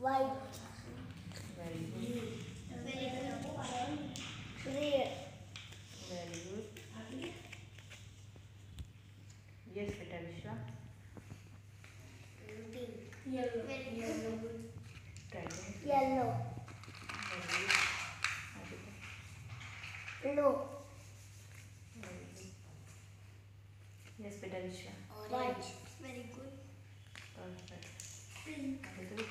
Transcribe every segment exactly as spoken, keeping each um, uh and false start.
white, Very good. red, Very good. Yes, beta Vishwa. pink, yellow, yellow, Try again. yellow, Very good. Aditya. blue, Very good. Yes, beta Vishwa. white, very good, Perfect. pink, Aditya beta.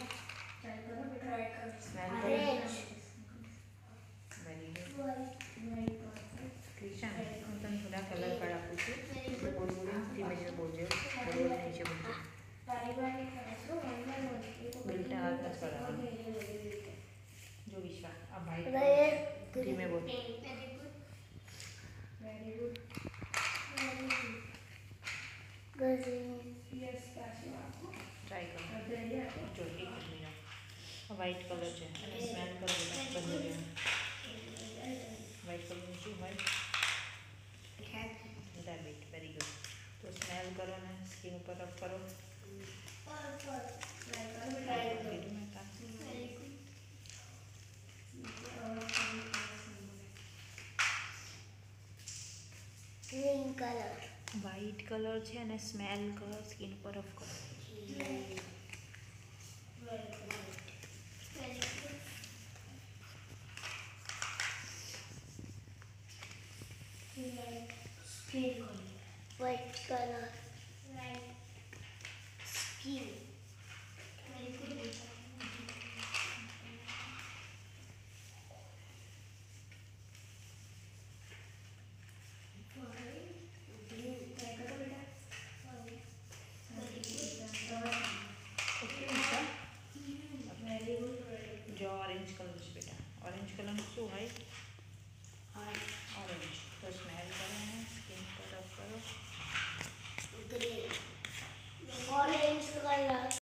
Smell red, करो. Very good. white, Krishna હું તને થોડા colour card આપું છું એટલે બોલ બોલ ધીમે ધીમે બોલજો બોલ બોલ નીચે બોલજો બેટા હાથ મત કરાવો જો વિશ્વા આ ભાઈ red, ધીમે બોલ green, ટ્રાય કરો જો એક મિનિટ આ વ્હાઈટ કલર છે અને સ્મેલ કરો બેટા બંધ રહ્યો વ્હાઈટ કલરનું શું હોય રેબિટ વેરી ગુડ તો સ્મેલ કરો ને સ્કિન ઉપર રબ કરો કીધું મેં કાં green color, વ્હાઈટ કલર છે અને સ્મેલ કરો સ્કિન પર રબ કરો white color, skin, okay Vishwa જો ઓરેન્જ કલર છે બેટા ઓરેન્જ કલરનું શું હોય ઓરેન્જ તો સ્મેલ કરો ને સ્કિન પર રબ કરો green, orange,